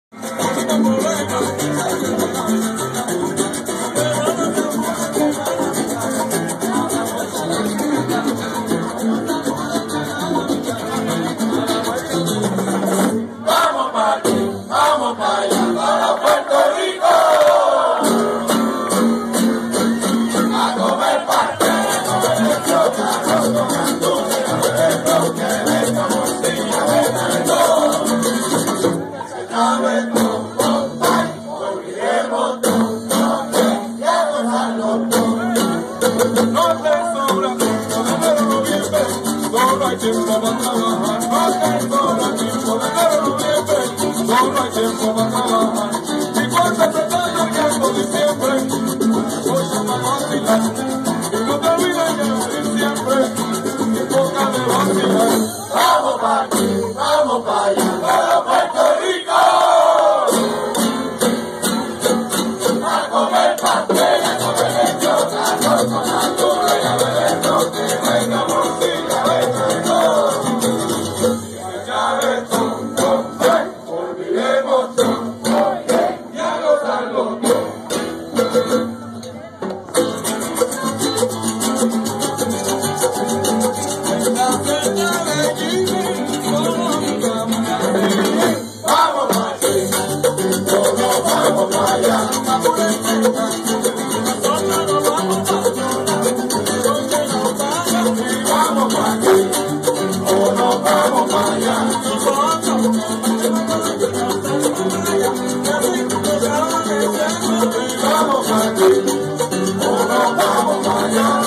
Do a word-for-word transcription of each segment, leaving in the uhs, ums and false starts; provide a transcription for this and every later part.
Vamos para aquí, vamos para allá, para Puerto Rico, a comer pastel, a comer chocarro, con andújar, a beber bloque, venga morcilla, venga de todo. Sabe todo, olvidemos todo, y a gozarlo todo. No te sobra tiempo, de enero a noviembre, solo hay tiempo para trabajar. No te sobra tiempo, de enero a noviembre, solo hay tiempo para trabajar. Y cuando se está llegando diciembre, voy a vacilar. Y no te olvides de diciembre, y poca de vacilar. Vamos para aquí, vamos para allá, para Puerto Rico, a comer pastel, a comer chocolate, con azúcar, a beber bloque, venga morcilla, venga de todo. Ya de todo, olvidemos todo, y a gozarlo todo. Vamos para aquí, todos vamos para allá. Vamos para aquí, todos vamos para allá. Vamos para aquí, todos vamos para allá.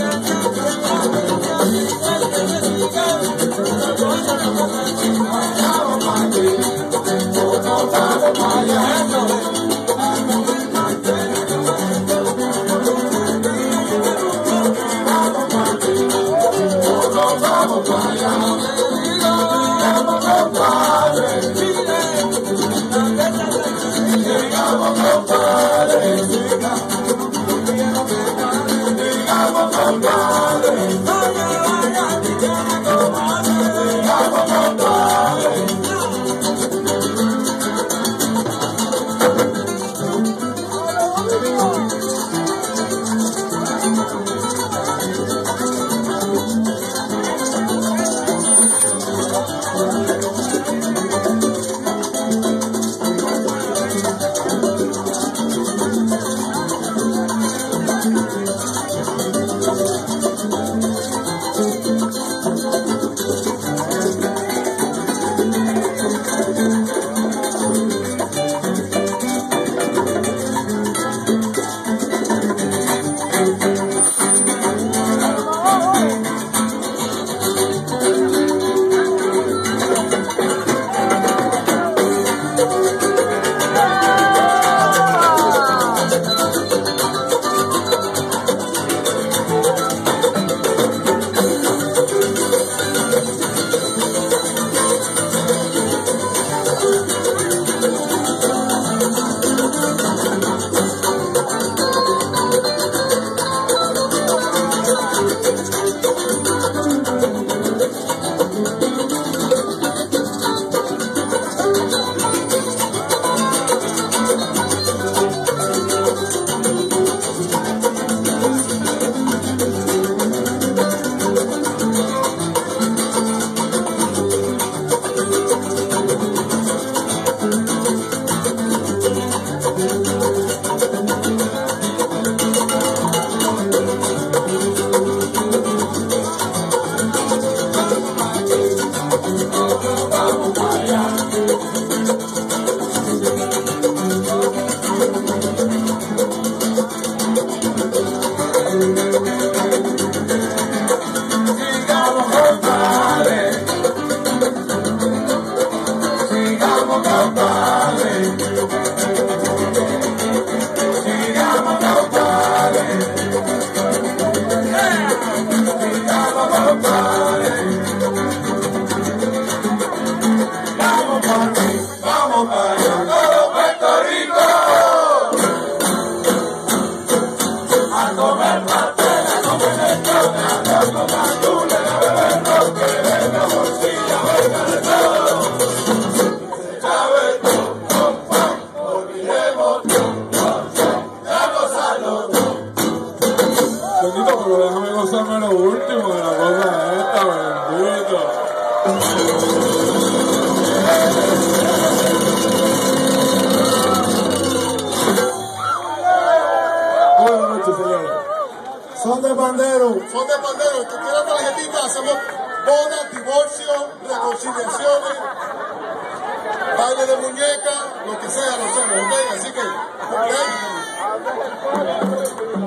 Vamos para aquí, todos vamos para allá. Todos vamos para allá. Llegamos, compadre. Llegamos, compadre. Llegamos, compadre. Llegamos, compadre. último de la cosa esta, bendito. Buenas noches, señores. Son de Pandero. Son de Pandero. Tú quieres tarjetita, hacemos bodas, divorcio, reconciliaciones, baile de muñeca, lo que sea, lo hacemos, ¿ok? Así que, ¿ok?